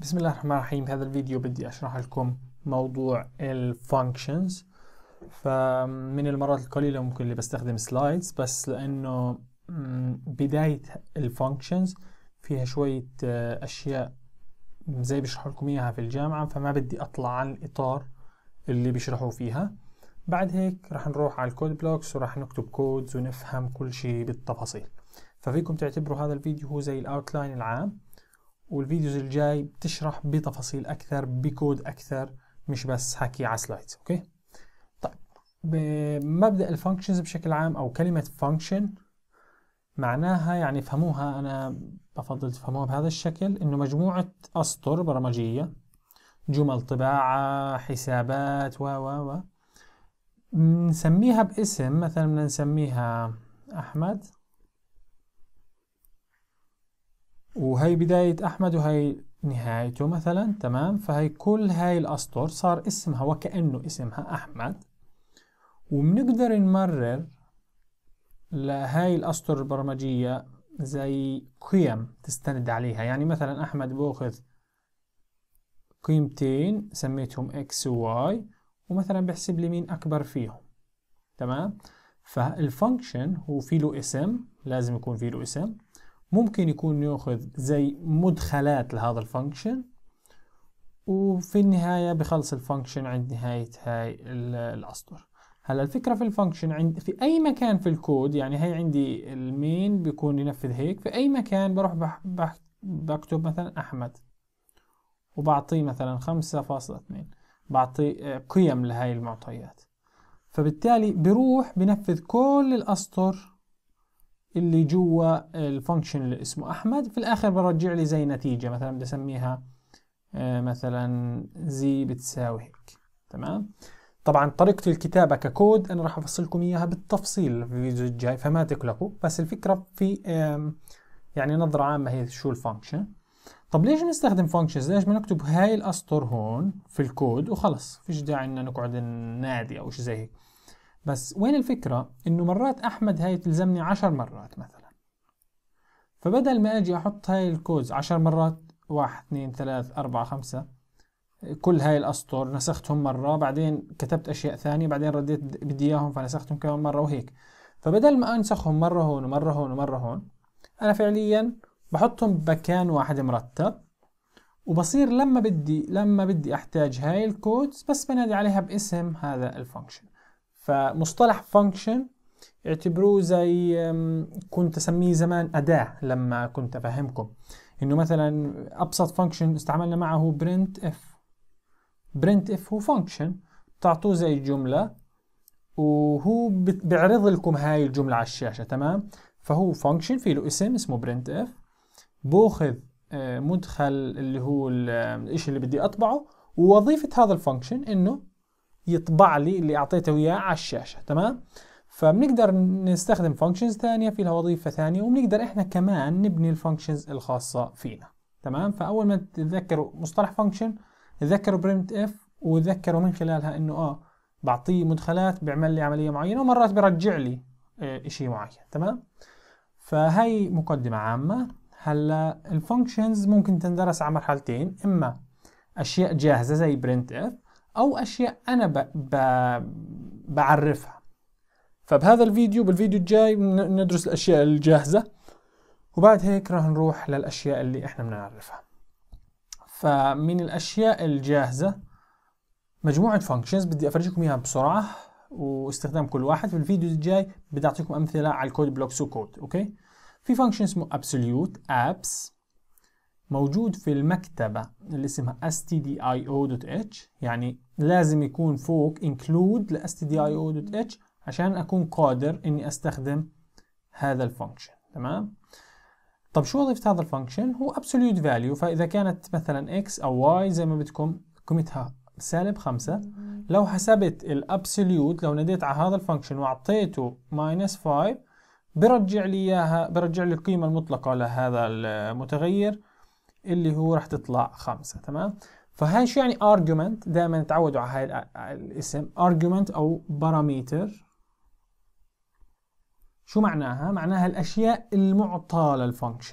بسم الله الرحمن الرحيم. هذا الفيديو بدي أشرح لكم موضوع الفانكشنز. فمن المرات القليلة ممكن اللي بستخدم سلايدز، بس لأنه بداية الفانكشنز فيها شوية أشياء زي بيشرحوا لكم إياها في الجامعة، فما بدي أطلع عن الإطار اللي بيشرحوا فيها. بعد هيك رح نروح على الكود بلوكس ورح نكتب كودز ونفهم كل شيء بالتفاصيل. ففيكم تعتبروا هذا الفيديو هو زي الأوتلاين العام، والفيديوز الجاي بتشرح بتفاصيل أكثر بكود أكثر، مش بس حكي على سلايدز. أوكي؟ طيب، بمبدأ الفانكشنز بشكل عام أو كلمة فانكشن معناها، يعني فهموها، أنا بفضل تفهموها بهذا الشكل، إنه مجموعة أسطر برمجية، جمل طباعة، حسابات و نسميها باسم. مثلا بدنا نسميها أحمد، وهي بداية أحمد وهي نهايته مثلا. تمام؟ فهي كل هاي الأسطر صار اسمها وكأنه اسمها أحمد، وبنقدر نمرر لهاي الأسطر البرمجية زي قيم تستند عليها. يعني مثلا أحمد بأخذ قيمتين سميتهم X و Y، ومثلا بحسب لي مين أكبر فيهم. تمام؟ فالفانكشن هو في له اسم، لازم يكون في له اسم. ممكن يكون ياخذ زي مدخلات لهذا الفانكشن، وفي النهاية بخلص الفانكشن عند نهاية هاي الأسطر. هلا الفكرة في الفانكشن عند في أي مكان في الكود، يعني هي عندي المين بيكون ينفذ هيك، في أي مكان بروح بكتب مثلا أحمد وبعطيه مثلا 5.2، بعطيه قيم لهاي المعطيات. فبالتالي بروح بنفذ كل الأسطر اللي جوا الفانكشن اللي اسمه أحمد. في الآخر برجع لي زي نتيجة، مثلا بدي أسميها مثلا زي بتساوي هيك. تمام؟ طبعا طريقة الكتابة ككود أنا راح أفصل لكم إياها بالتفصيل في الفيديو الجاي، فما تقلقوا. بس الفكرة في يعني نظرة عامة هي شو الفانكشن. طب ليش نستخدم فانكشنز؟ ليش ما نكتب هاي الأسطر هون في الكود وخلص، فيش داعي إن نقعد ننادي أو شيء زي هيك. بس وين الفكرة؟ إنه مرات أحمد هاي تلزمني 10 مرات مثلا، فبدل ما أجي أحط هاي الكودز 10 مرات، 1 2 3 4 5، كل هاي الأسطر نسختهم مرة، بعدين كتبت أشياء ثانية، بعدين رديت بدي إياهم فنسختهم كمان مرة وهيك. فبدل ما أنسخهم مرة هون ومرة هون ومرة هون، أنا فعليا بحطهم بمكان واحد مرتب، وبصير لما بدي أحتاج هاي الكودز بس بنادي عليها باسم هذا الفانكشن. فمصطلح فانكشن اعتبروه زي كنت أسميه زمان أداة لما كنت أفهمكم إنه مثلا أبسط فانكشن استعملنا معه برنت اف هو فانكشن، تعطوه زي جملة وهو بيعرض لكم هاي الجملة على الشاشة. تمام؟ فهو فانكشن في له اسم اسمه برنت اف، باخذ مدخل اللي هو الاشي اللي بدي اطبعه، ووظيفة هذا الفانكشن انه يطبع لي اللي اعطيته اياه على الشاشة. تمام؟ فبنقدر نستخدم فانكشنز ثانية في لها وظيفة ثانية، وبنقدر احنا كمان نبني الفانكشنز الخاصة فينا. تمام؟ فاول ما تتذكروا مصطلح فانكشن تذكروا برنت اف، وتذكروا من خلالها انه بعطيه مدخلات بيعمل لي عملية معينة، ومرات بيرجع لي اشي معين. تمام؟ فهي مقدمة عامة. هلا الفانكشنز ممكن تندرس على مرحلتين، اما اشياء جاهزة زي برنت اف، او اشياء انا بعرفها. فبهذا بالفيديو الجاي ندرس الاشياء الجاهزة، وبعد هيك راح نروح للاشياء اللي احنا بنعرفها. فمن الاشياء الجاهزة مجموعة فانكشنز بدي افرجيكم اياها بسرعة واستخدام كل واحد. في الفيديو الجاي بدي اعطيكم امثلة على الكود بلوكس وكود. اوكي؟ في فانكشن اسمه absolute apps موجود في المكتبة اللي اسمها stdio.h، يعني لازم يكون فوق include ل stdio.h عشان أكون قادر إني أستخدم هذا الفانكشن. تمام؟ طب شو وظيفة هذا الفانكشن؟ هو absolute value، فإذا كانت مثلا x أو y زي ما بدكم قيمتها -5، لو حسبت الابسوليوت، لو ناديت على هذا الفانكشن وأعطيته -5 برجع لي اياها، برجع لي القيمة المطلقة لهذا المتغير اللي هو راح تطلع 5. تمام؟ فهاي شو يعني argument؟ دائما تعودوا على هاي الاسم argument او باراميتر. شو معناها؟ معناها الاشياء المعطاة للفانكشن.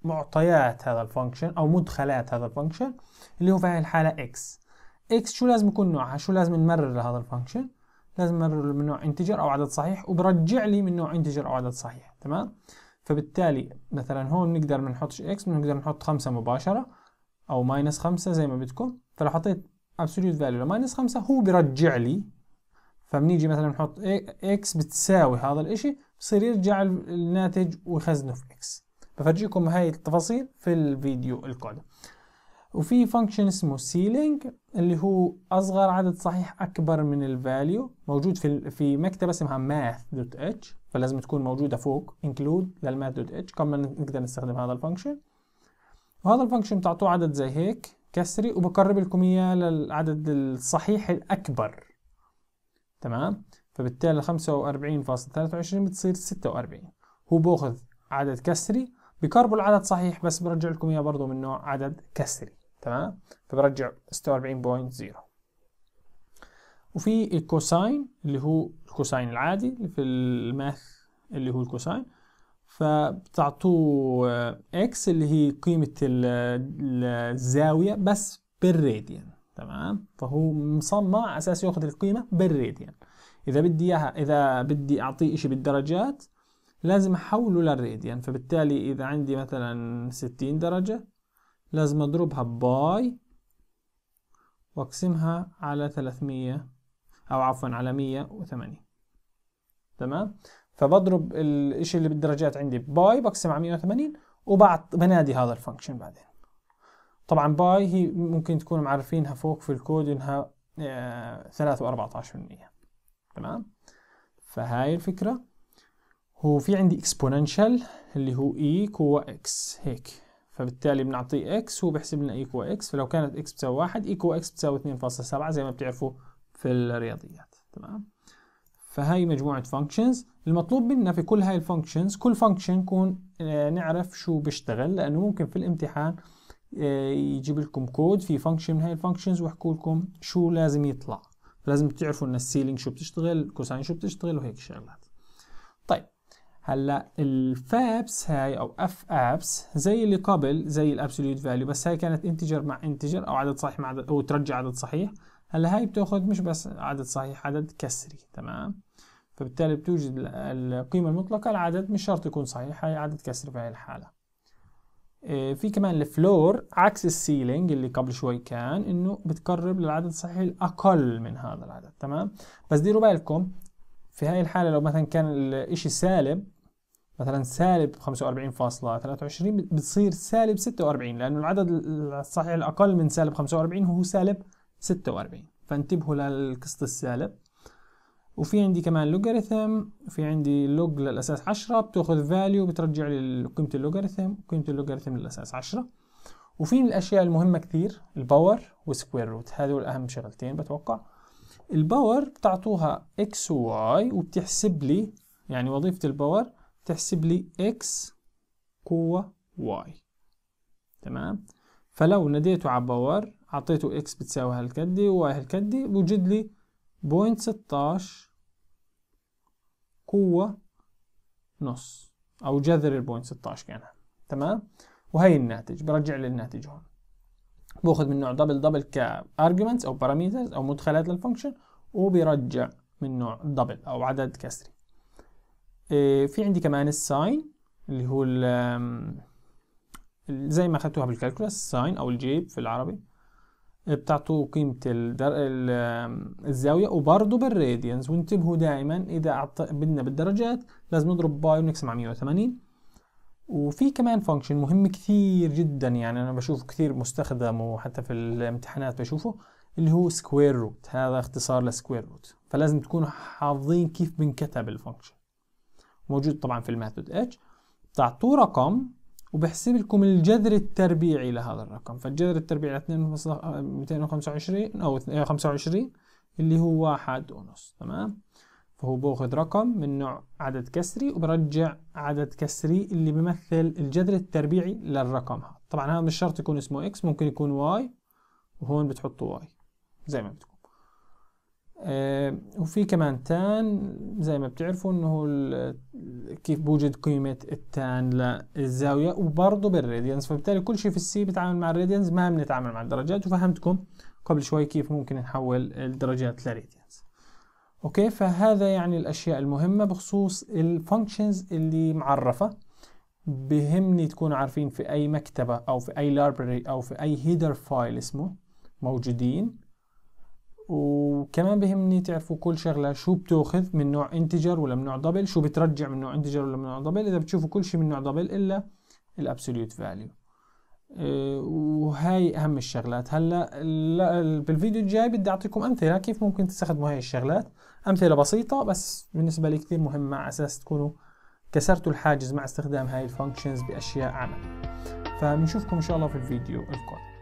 معطيات هذا الفانكشن او مدخلات هذا الفانكشن اللي هو في هاي الحالة x شو لازم يكون نوعها، شو لازم نمرر لهذا الفانكشن، لازم نمرر من نوع انتجر او عدد صحيح وبرجع لي من نوع انتجر او عدد صحيح. تمام. فبالتالي مثلا هون نقدر ما نحطش x، نقدر نحط 5 مباشرة او ماينس 5 زي ما بدكم. فلو حطيت absolute value لماينس 5 هو برجع لي. فبنيجي مثلا نحط x بتساوي هذا الاشي، بصير يرجع الناتج ويخزنه في x. بفرجيكم هاي التفاصيل في الفيديو القادم. وفي فانكشن اسمه ceiling اللي هو اصغر عدد صحيح اكبر من الفاليو، موجود في مكتبه اسمها math.h، فلازم تكون موجوده فوق include للmath.h كمان نقدر نستخدم هذا الفانكشن. وهذا الفانكشن بتعطوه عدد زي هيك كسري وبقرب لكم اياه للعدد الصحيح الاكبر. تمام. فبالتالي 45.23 بتصير 46. هو باخذ عدد كسري بقربوا العدد صحيح بس برجع لكم اياه برضه من نوع عدد كسري. تمام. فبرجع 46.0. وفي الكوساين اللي هو الكوساين العادي اللي في الماث اللي هو الكوساين، فبتعطوه اكس اللي هي قيمة الزاوية بس بالراديان. تمام. فهو مصمم على اساس ياخذ القيمة بالراديان. اذا بدي اياها، اذا بدي اعطيه اشي بالدرجات لازم احوله للراديان. فبالتالي اذا عندي مثلا 60 درجة لازم اضربها باي واقسمها على 300 او عفوا على 180. تمام. فبضرب الاشي اللي بالدرجات عندي باي بقسم على 180 بنادي هذا الفانكشن بعدين. طبعا باي هي ممكن تكونوا معرفينها فوق في الكود انها 3.14%. تمام. فهاي الفكرة. هو في عندي exponential اللي هو e قوة x هيك، فبالتالي بنعطيه x هو بحسب لنا e قوة x. فلو كانت x بتساوي 1 e قوة x بتساوي 2.7 زي ما بتعرفوا في الرياضيات. تمام. فهاي مجموعة functions. المطلوب منا في كل هاي الفانكشنز، كل فانكشن نكون نعرف شو بيشتغل، لأنه ممكن في الامتحان يجيب لكم كود في فانكشن من هاي الفانكشنز ويحكوا لكم شو لازم يطلع. لازم تعرفوا ان السيلينج شو بتشتغل، الكوساين شو بتشتغل وهيك شغلات. طيب هلا الفابس هاي او اف ابس زي اللي قبل زي الابسوليوت فاليو، بس هاي كانت انتجر مع انتجر او عدد صحيح مع عدد او ترجع عدد صحيح. هلا هاي بتاخذ مش بس عدد صحيح، عدد كسري. تمام. فبالتالي بتوجد القيمة المطلقة العدد مش شرط يكون صحيح، هاي عدد كسري في هاي الحالة. في كمان الفلور عكس السيلينج اللي قبل شوي كان انه بتقرب للعدد الصحيح الاقل من هذا العدد. تمام. بس ديروا بالكم في هاي الحالة لو مثلا كان الاشي سالب، مثلا سالب 45.23 بتصير سالب 46، لانه العدد الصحيح الاقل من سالب 45 هو سالب 46. فانتبهوا للقسط السالب. وفي عندي كمان لوغاريثم، وفي عندي لوج للاساس 10 بتاخذ فاليو بترجع لي قيمه اللوغاريثم، قيمه اللوغاريثم للاساس 10. وفي من الاشياء المهمه كثير الباور وسكوير روت، هذول اهم شغلتين بتوقع. الباور بتعطوها اكس وواي وبتحسب لي، يعني وظيفه الباور بتحسب لي اكس قوه واي. تمام. فلو ناديته على باور اعطيته اكس بتساوي هالكدي وواي هالكدي بوجد لي 0.16 قوة نص أو جذر 0.16 كانها. تمام. وهي الناتج برجع لي الناتج هون، باخذ من نوع دبل كارجيومنتس أو باراميترز أو مدخلات للفانكشن، وبيرجع من نوع دبل أو عدد كسري. في عندي كمان الساين اللي هو زي ما أخذتوها بالكالكولاس، الساين أو الجيب في العربي، بتعطوه قيمة الزاوية وبرضه بالراديانز. وانتبهوا دائما إذا بدنا بالدرجات لازم نضرب باي ونقسم على 180. وفي كمان فانكشن مهم كثير جدا، يعني أنا بشوفه كثير مستخدم وحتى في الامتحانات بشوفه، اللي هو سكوير روت. هذا اختصار لسكوير روت، فلازم تكونوا حافظين كيف بنكتب الفانكشن. موجود طبعا في الميثود اتش. بتعطوه رقم وبحسب لكم الجذر التربيعي لهذا الرقم. فالجذر التربيعي ل 225 او 25 اللي هو 1.5. تمام. فهو باخذ رقم من نوع عدد كسري وبرجع عدد كسري اللي بيمثل الجذر التربيعي للرقم هذا. طبعا هذا مش شرط يكون اسمه اكس، ممكن يكون واي، وهون بتحطوا واي زي ما بدكم. وفي كمان تان زي ما بتعرفوا انه كيف بوجد قيمة التان للزاوية وبرضه بالراديانز. فبالتالي كل شيء في السي بيتعامل مع الراديانز، ما بنتعامل مع الدرجات. وفهمتكم قبل شوي كيف ممكن نحول الدرجات لراديانز. اوكي، فهذا يعني الاشياء المهمة بخصوص الفانكشنز اللي معرفة. بهمني تكونوا عارفين في اي مكتبة او في اي library او في اي هيدر فايل اسمه موجودين. وكمان بهمني تعرفوا كل شغلة شو بتاخذ من نوع انتجر ولا من نوع دبل، شو بترجع من نوع انتجر ولا من نوع دبل، اذا بتشوفوا كل شيء من نوع دبل الا الابسوليوت فاليو. وهاي اهم الشغلات. هلا بالفيديو الجاي بدي اعطيكم امثله كيف ممكن تستخدموا هاي الشغلات، امثله بسيطه بس بالنسبه لي كثير مهمه على اساس تكونوا كسرتوا الحاجز مع استخدام هاي الفانكشنز باشياء عمل. فبنشوفكم ان شاء الله في الفيديو القادم.